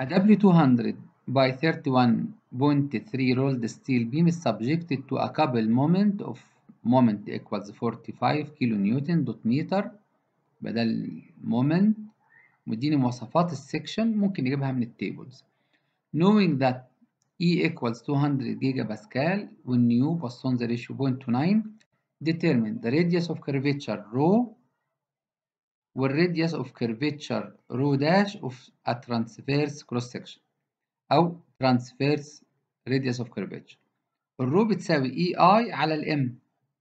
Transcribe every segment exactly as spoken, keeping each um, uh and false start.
A W two hundred by thirty-one point three rolled steel beam is subjected to a couple moment of moment equals forty-five كيلو نيوتن دوت متر بدل moment. مديني مواصفات السكشن ممكن نجيبها من التيبلز. Knowing that E equals two hundred gigapascal when nu Poisson's ratio zero point two nine, determine the radius of curvature rho والradius of curvature rho dash of a transverse cross section أو transverse radius of curvature. الرو بتساوي اي اي على الام.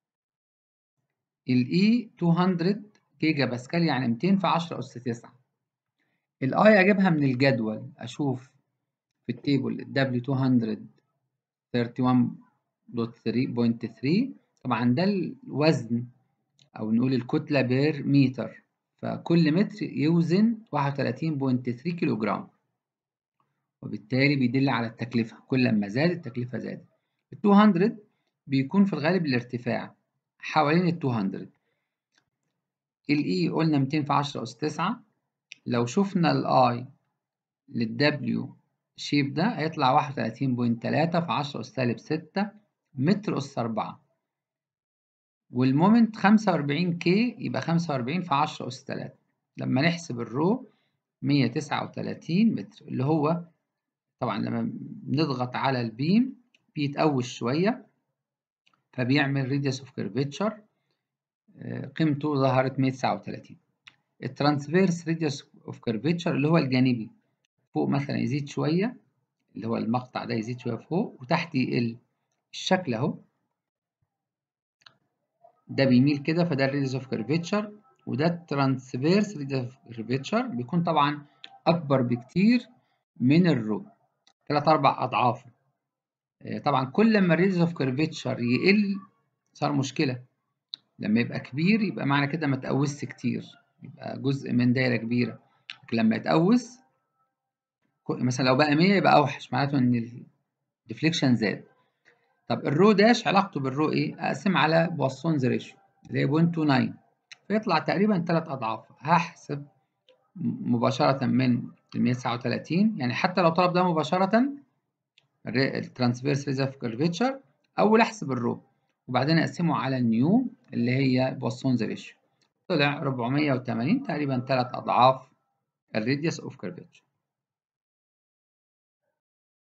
الاي مئتين جيجا باسكال يعني مئتين في عشرة أس تسعة. الاي اجيبها من الجدول، اشوف في التيبل الدبليو مئتين وواحد وثلاثين نقطة ثلاثة. طبعا ده الوزن او نقول الكتله بير متر، فكل متر يوزن واحد وثلاثين نقطة ثلاثة كيلو جرام، وبالتالي بيدل على التكلفه. كل ما زاد التكلفه زادت. ال مئتين بيكون في الغالب الارتفاع حوالين ال مئتين. الاي قلنا مئتين في عشرة أس تسعة. لو شفنا الاي للدبليو شيب ده هيطلع واحد وثلاثين نقطة ثلاثة في عشرة أس سالب ستة متر أس أربعة. والمومنت خمسة وأربعين كي يبقى خمسة وأربعين في عشرة أس ثلاثة. لما نحسب الرو مئة وتسعة وثلاثين متر، اللي هو طبعا لما بنضغط على البيم بيتقوش شوية فبيعمل radius of curvature قيمته ظهرت مئة وتسعة وثلاثين. الترانسفيرس radius of curvature اللي هو الجانبي فوق مثلا يزيد شوية، اللي هو المقطع ده يزيد شوية فوق وتحت يقل. الشكل اهو ده بيميل كده، فده الريديوس اوف كيرفيتشر، وده الترانسفيرس ريديوس اوف كيرفيتشر بيكون طبعا اكبر بكتير من الرو، ثلاث اربع اضعافه. طبعا كل ما الريديوس اوف كيرفيتشر يقل صار مشكله. لما يبقى كبير يبقى معنى كده ما تقوسش كتير، يبقى جزء من دايره كبيره. لكن لما يتقوس مثلا لو بقى مية يبقى اوحش، معناته ان الديفليكشن زاد. طب الرو داش علاقته بالرو ايه؟ اقسم على بواسونز ريشيو اللي هي صفر فاصلة تسعة تسعة، فيطلع تقريبا ثلاث اضعاف. هحسب مباشره من مئة وتسعة وثلاثين، يعني حتى لو طلب ده مباشره الترانسفيرس ريز اوف كيرفيتشر، اول احسب الرو وبعدين اقسمه على النيو اللي هي بواسونز ريشيو، طلع أربعمئة وثمانين، تقريبا ثلاث اضعاف الراديوس اوف كيرفيتشر.